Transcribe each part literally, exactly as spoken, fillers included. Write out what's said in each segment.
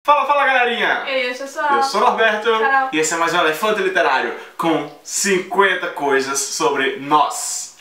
Fala, fala galerinha! Ei, eu sou a Eu sou o Norberto Carol. e esse é mais um Elefante Literário com cinquenta coisas sobre nós.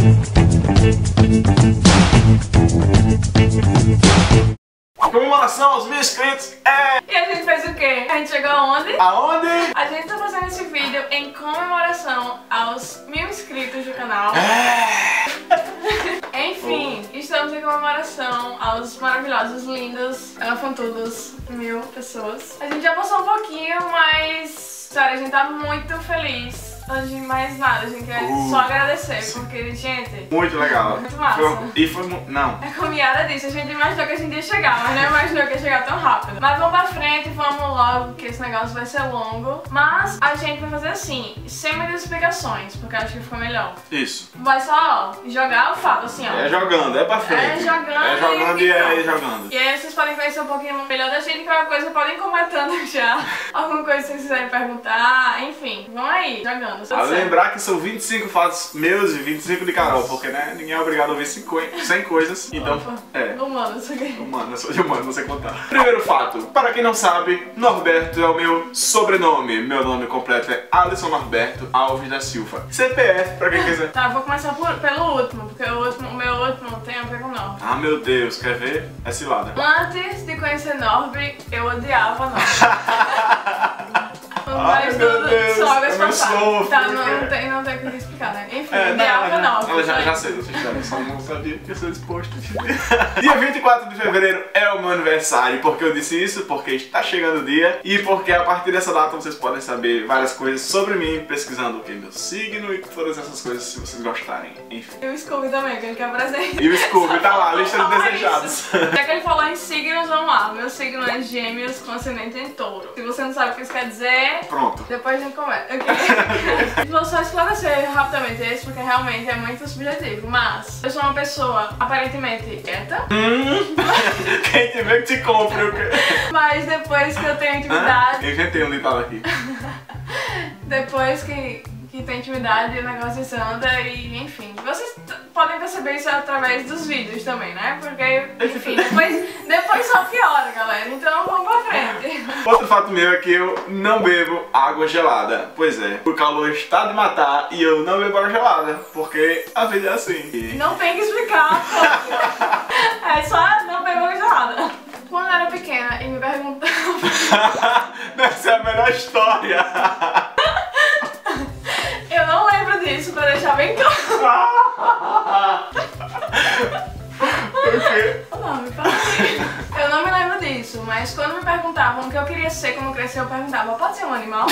A comemoração aos mil inscritos é... E a gente fez o quê? A gente chegou aonde? Aonde? A gente tá fazendo esse vídeo em comemoração aos mil inscritos do canal. É... Enfim, estamos em comemoração aos maravilhosos, lindos, elefantudos, mil pessoas. A gente já passou um pouquinho, mas... sério, a gente tá muito feliz. Antes de mais nada, a gente quer Uh, só agradecer, porque, gente... Muito legal. Muito massa. Foi, e foi... Não. É como Yara disse, a gente imaginou que a gente ia chegar, mas não imaginou que ia chegar tão rápido. Mas vamos pra frente, vamos logo, que esse negócio vai ser longo. Mas a gente vai fazer assim, sem muitas explicações, porque eu acho que ficou melhor. Isso. Vai só, ó, jogar o fato, assim, ó. É jogando, é pra frente. É jogando É jogando e, e é pronto. jogando. E aí vocês podem conhecer um pouquinho melhor da gente, qualquer coisa podem ir comentando já. Alguma coisa que vocês quiserem perguntar, enfim. Vamos aí, jogando. A lembrar que são vinte e cinco fatos meus e vinte e cinco de Carol, porque né, ninguém é obrigado a ouvir cem coisas, então Opa. é. Humano, isso aqui. Humano, eu sou de humano, não sei contar. Primeiro fato, para quem não sabe, Norberto é o meu sobrenome. Meu nome completo é Alisson Norberto Alves da Silva. C P F, pra quem quiser. Tá, vou começar por, pelo último, porque o, último, o meu último tem a ver com Norby. Ah, meu Deus, quer ver? É cilada. Antes de conhecer Norby, eu odiava Norby. Ai, Mas meu tudo Deus, só águas é meu passadas. sofro, Tá, não, cara. não tem, não tem o que explicar, né? Enfim, É, eu odiava não, Norby. ela já, foi. já sei, vocês sabem, só não sabia que eu sou disposto. Dia vinte e quatro de fevereiro é o meu aniversário. Por que eu disse isso? Porque está chegando o dia e porque a partir dessa data vocês podem saber várias coisas sobre mim, pesquisando o que? Meu signo e todas essas coisas, se vocês gostarem. Enfim. E o Scooby também, que ele quer presente. E o Scooby tá lá, a lista de Fala desejados. isso. Já que ele falou em signos, vamos lá. Meu signo é Gêmeos com ascendente em Touro. Se você não sabe o que isso quer dizer, Pronto. depois a gente conversa, ok? Vou só esclarecer rapidamente esse, porque realmente é muito subjetivo. Mas eu sou uma pessoa aparentemente quieta, Hum, quem tiver que te compre o quê? mas depois que eu tenho intimidade, Eu inventei um ditado aqui. depois que, que tem intimidade, o negócio anda e enfim. Vocês t- podem perceber isso através dos vídeos também, né? Porque, enfim, depois, depois só piora, galera. Então vamos pra frente. Outro fato meu é que eu não bebo água gelada. Pois é, o calor está de matar e eu não bebo água gelada, porque a vida é assim. E... Não tem que explicar, pô. É só não pegou gelada. Quando eu era pequena e me perguntava... Deve ser a melhor história. Eu não lembro disso, pra deixar bem claro. Por quê? Não, me fala aí. Eu não me lembro disso, mas quando me perguntavam o que eu queria ser quando crescer, eu perguntava, pode ser um animal?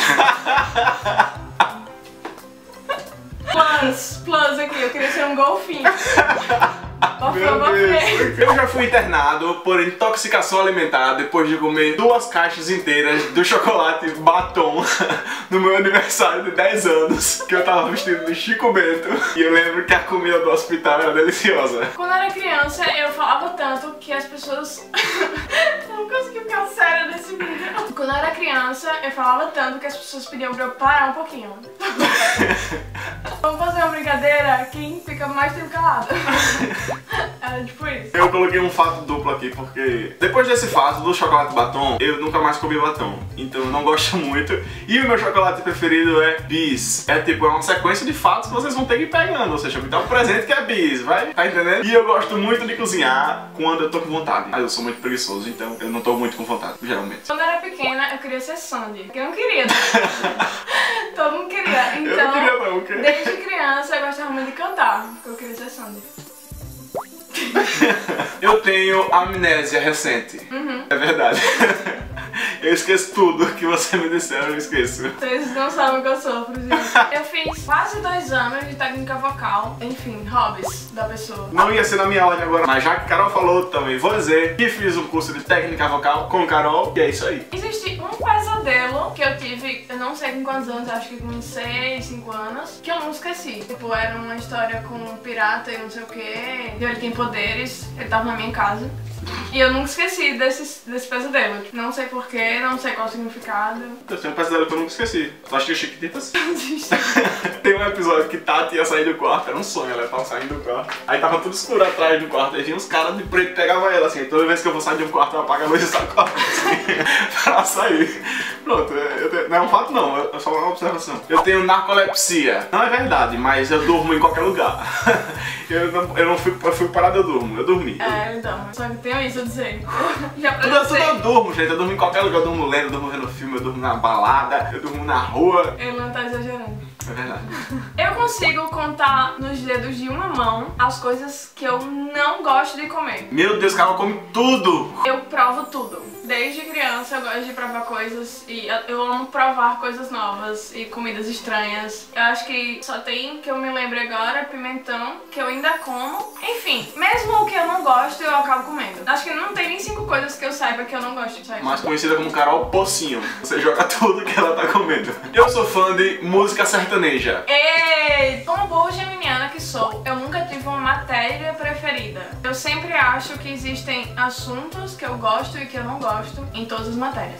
Plus, plus aqui, eu queria ser um golfinho. Meu Deus. Eu já fui internado por intoxicação alimentar depois de comer duas caixas inteiras do chocolate Batom no meu aniversário de dez anos, que eu tava vestido de Chico Bento. E eu lembro que a comida do hospital era deliciosa. Quando eu era criança, eu falava tanto que as pessoas... Eu não consegui ficar séria nesse vídeo. Quando eu era criança, eu falava tanto que as pessoas pediam pra eu parar um pouquinho. Vamos fazer uma brincadeira? Quem fica mais tempo calado. Era tipo isso. Eu coloquei um fato duplo aqui porque depois desse fato do chocolate Batom, eu nunca mais comi batom. Então eu não gosto muito. E o meu chocolate preferido é Bis. É tipo, é uma sequência de fatos que vocês vão ter que ir pegando. Ou seja, me dá um presente que é Bis, vai? Tá entendendo? E eu gosto muito de cozinhar quando eu tô com vontade. Mas eu sou muito preguiçoso, então eu não tô muito com vontade, geralmente. Quando eu era pequena, eu queria ser Sandy. Porque eu não queria. Todo mundo queria. Então, Eu não queria não, ok? desde criança, eu gostava muito de cantar. Porque eu queria ser Sandy. Eu tenho amnésia recente. Uhum. É verdade. Eu esqueço tudo que você me disse, eu esqueço. Vocês não sabem o que eu sofro, gente. Eu fiz quase dois anos de técnica vocal. Enfim, hobbies da pessoa. Não ia ser na minha ordem agora, mas já que Carol falou também, vou dizer que fiz um curso de técnica vocal com Carol e é isso aí. Existe um pesadelo pesadelo que eu tive, eu não sei com quantos anos, acho que com seis, cinco anos, que eu não esqueci. Tipo, era uma história com um pirata e não sei o que, ele tem poderes, ele tava na minha casa. E eu nunca esqueci desse, desse pesadelo. Não sei porquê, não sei qual o significado. Eu tenho um pesadelo que eu nunca esqueci. Tu acha que é Chiquititas? Tem um episódio que Tati ia sair do quarto, era um sonho, ela tava saindo do quarto. Aí tava tudo escuro atrás do quarto, aí vinha uns caras de preto e pegavam ela assim. Toda vez que eu vou sair de um quarto, eu apago a luz e saio do quarto assim, pra ela sair. Pronto, eu tenho, não é um fato não, é só uma observação. Eu tenho narcolepsia. Não é verdade, mas eu durmo em qualquer lugar. Eu não, eu não fui, eu fui parado, eu durmo, eu dormi. É, então, só que tenho isso a dizer. Já pra Tudo, tudo eu durmo, gente, eu durmo em qualquer lugar, eu durmo lendo, eu durmo vendo filme, eu durmo na balada, eu durmo na rua. Ele não tá exagerando. É verdade. Eu consigo contar nos dedos de uma mão as coisas que eu não gosto de comer. Meu Deus, cara, come tudo! Eu provo tudo. Desde criança eu gosto de provar coisas e eu, eu amo provar coisas novas e comidas estranhas. Eu acho que só tem, que eu me lembro agora, pimentão, que eu ainda como. Enfim, mesmo o que eu não gosto, eu acabo comendo. Acho que não tem nem cinco coisas que eu saiba que eu não gosto de sair. Mais conhecida como Carol Pocinho. Você joga tudo que ela tá comendo. Eu sou fã de música sertaneja. Ei! Como boa geminiana que sou, eu nunca tive uma matéria preferida. Eu sempre acho que existem assuntos que eu gosto e que eu não gosto em todas as matérias.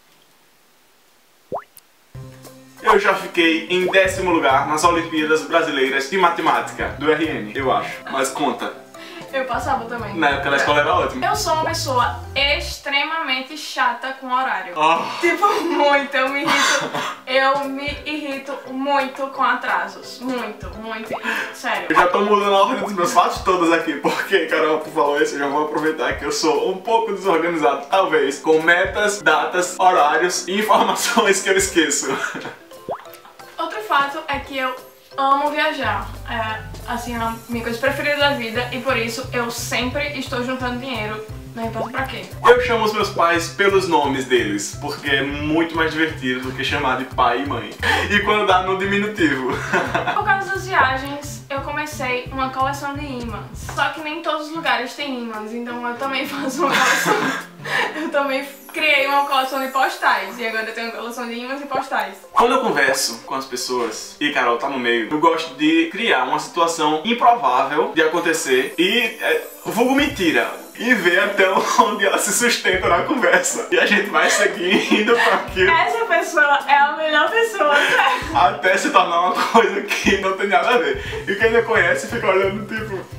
Eu já fiquei em décimo lugar nas Olimpíadas Brasileiras de Matemática, do R N, eu acho. Mas conta. Eu passava também. Na época da escola era ótimo. Eu sou uma pessoa extremamente chata com horário. Oh. Tipo, muito. Eu me irrito. Eu me irrito muito com atrasos. Muito, muito. Sério. Eu já tô mudando a ordem dos meus fatos todos aqui, porque Carol falou isso, eu já vou aproveitar que eu sou um pouco desorganizado, talvez, com metas, datas, horários e informações que eu esqueço. Outro fato é que eu amo viajar. É, assim, é a minha coisa preferida da vida e por isso eu sempre estou juntando dinheiro, não importa pra quê. Eu chamo os meus pais pelos nomes deles, porque é muito mais divertido do que chamar de pai e mãe. E quando dá no diminutivo. Por causa das viagens, eu comecei uma coleção de ímãs. Só que nem todos os lugares têm ímãs, então eu também faço uma coleção. Eu também criei uma coleção de postais e agora eu tenho uma coleção de ímãs e postais. Quando eu converso com as pessoas, e Carol tá no meio, eu gosto de criar uma situação improvável de acontecer e é, vulgo mentira. E ver até onde ela se sustenta na conversa. E a gente vai seguindo pra aquilo. Essa pessoa é a melhor pessoa, sério. Até se tornar uma coisa que não tem nada a ver. E quem não conhece fica olhando tipo...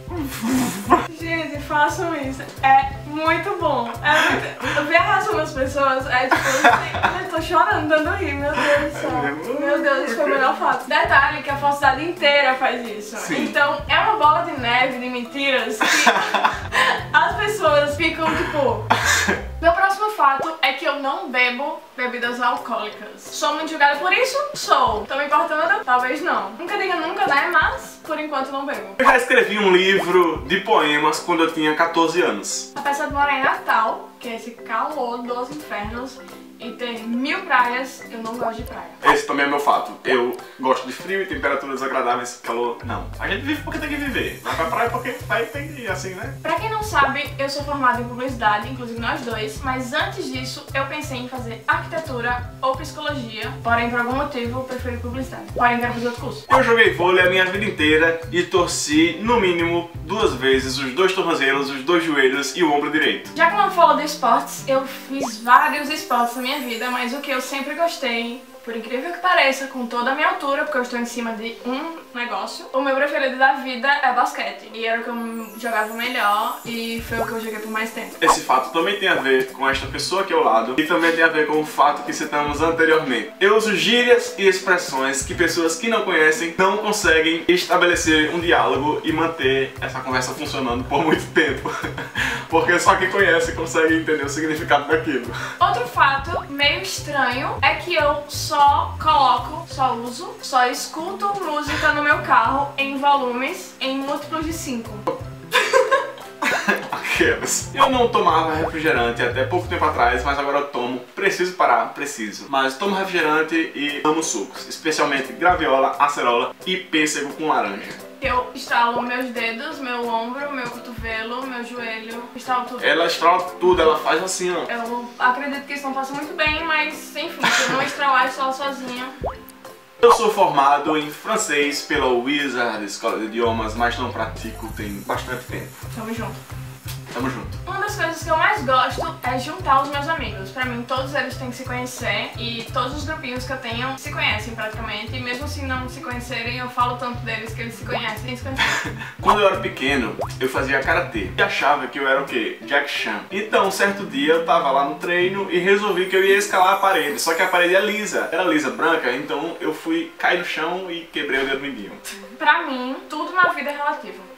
Gente, façam isso. É muito bom. É muito... Eu ver a reação das pessoas, é tipo, assim, eu tô chorando, dando rir, meu Deus do céu. Meu Deus, isso foi o melhor fato. Detalhe que a falsidade inteira faz isso. Sim. Então, é uma bola de neve de mentiras que as pessoas ficam tipo... Meu próximo fato é que eu não bebo bebidas alcoólicas. Sou muito julgada por isso? Sou. Tô me importando? Talvez não. Nunca diga nunca, né? Mas, por enquanto, não bebo. Eu já escrevi um livro de poemas quando eu tinha quatorze anos. Apesar de morar em Natal, que é esse calor dos infernos, e ter mil praias, eu não gosto de praia. Esse também é meu fato. Eu gosto de frio e temperaturas agradáveis, calor, não. A gente vive porque tem que viver. Vai pra praia porque vai tem que ir assim, né? Pra quem não sabe, eu sou formada em publicidade, inclusive nós dois, mas antes disso eu pensei em fazer arquitetura ou psicologia, porém por algum motivo eu preferi publicidade. Porém quero fazer outro curso. Eu joguei vôlei a minha vida inteira e torci, no mínimo, duas vezes os dois tornozelos, os dois joelhos e o ombro direito. Já que não falo de esportes, eu fiz vários esportes na minha vida, mas o que eu sempre gostei, por incrível que pareça, com toda a minha altura, porque eu estou em cima de um negócio, o meu preferido da vida é basquete. E era o que eu jogava melhor e foi o que eu joguei por mais tempo. Esse fato também tem a ver com esta pessoa aqui ao lado e também tem a ver com o fato que citamos anteriormente. Eu uso gírias e expressões que pessoas que não conhecem não conseguem estabelecer um diálogo e manter essa conversa funcionando por muito tempo. Porque só quem conhece consegue entender o significado daquilo. Outro fato meio estranho é que eu só coloco, só uso, só escuto música no meu carro em volumes em múltiplos de cinco. Aquelas. Eu não tomava refrigerante até pouco tempo atrás, mas agora eu tomo. Preciso parar, preciso. Mas tomo refrigerante e amo sucos, especialmente graviola, acerola e pêssego com laranja. que eu estralo meus dedos, meu ombro, meu cotovelo, meu joelho, estralo tudo. Ela estrala tudo, ela faz assim, ó. Eu acredito que isso não faça muito bem, mas enfim, se eu não estralar, eu estralo sozinha. Eu sou formado em francês pela Wizard Escola de Idiomas, mas não pratico tem bastante tempo. Tamo junto. Tamo junto. Uma das coisas que eu mais gosto é juntar os meus amigos. Pra mim, todos eles têm que se conhecer e todos os grupinhos que eu tenho se conhecem praticamente. E mesmo se não se conhecerem, eu falo tanto deles que eles se conhecem e se conhecem. Quando eu era pequeno, eu fazia karatê e achava que eu era o quê? Jack Chan. Então, um certo dia eu tava lá no treino e resolvi que eu ia escalar a parede. Só que a parede é lisa, era lisa, branca, então eu fui cair no chão e quebrei o dedo mindinho. Pra mim, tudo na vida é relativo.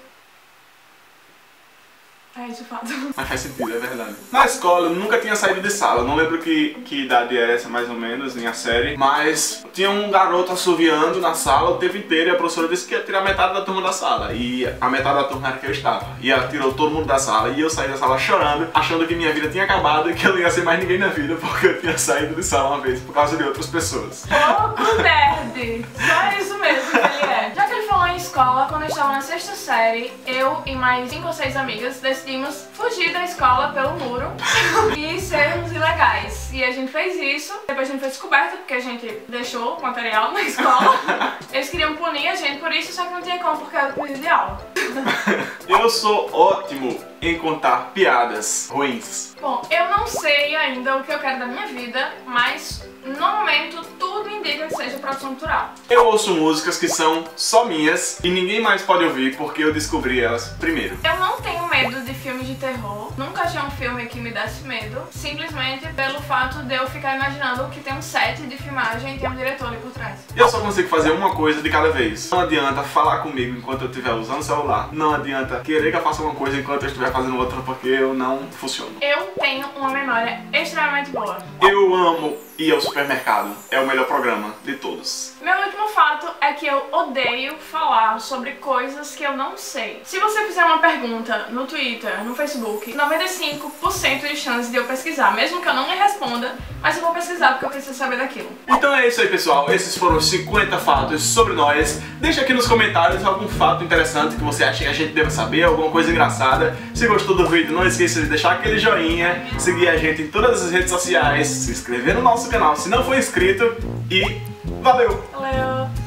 É isso, fato. Mas faz sentido, é verdade. Na escola eu nunca tinha saído de sala, não lembro que, que idade era essa mais ou menos, minha série, mas tinha um garoto assoviando na sala o tempo inteiro e a professora disse que ia tirar metade da turma da sala. E a metade da turma era que eu estava. E ela tirou todo mundo da sala e eu saí da sala chorando, achando que minha vida tinha acabado e que eu não ia ser mais ninguém na vida porque eu tinha saído de sala uma vez por causa de outras pessoas. Pouco nerd! Só isso mesmo que ele é. Já que ele falou em escola, quando eu estava na sexta série, eu e mais cinco ou seis amigas decidimos fugir da escola pelo muro e sermos ilegais. E a gente fez isso, depois a gente foi descoberto porque a gente deixou o material na escola. Eles queriam punir a gente por isso, só que não tinha como porque era período de aula. Eu sou ótimo em contar piadas ruins. Bom, eu não sei ainda o que eu quero da minha vida, mas no momento tudo indica que seja produção cultural. Eu ouço músicas que são só minhas e ninguém mais pode ouvir porque eu descobri elas primeiro. Eu não tenho medo de filmes de terror, nunca achei um filme que me desse medo, simplesmente pelo fato de eu ficar imaginando que tem um set de filmagem e tem um diretor ali por trás. Eu só consigo fazer uma coisa de cada vez. Não adianta falar comigo enquanto eu estiver usando o celular. Não adianta querer que eu faça uma coisa enquanto eu estiver fazendo outra porque eu não funciono. Eu tenho uma memória extremamente boa. Eu amo ir ao supermercado. É o melhor programa de todos. Meu último fato é que eu odeio falar sobre coisas que eu não sei. Se você fizer uma pergunta no Twitter, no Facebook, noventa e cinco por cento de chance de eu pesquisar, mesmo que eu não lhe responda, mas eu vou pesquisar porque eu preciso saber daquilo. Então é isso aí, pessoal. Esses foram os cinquenta fatos sobre nós. Deixa aqui nos comentários algum fato interessante que você acha que a gente deva saber, alguma coisa engraçada. Se gostou do vídeo, não esqueça de deixar aquele joinha, seguir a gente em todas as redes sociais, se inscrever no nosso canal se não for inscrito e valeu! Valeu!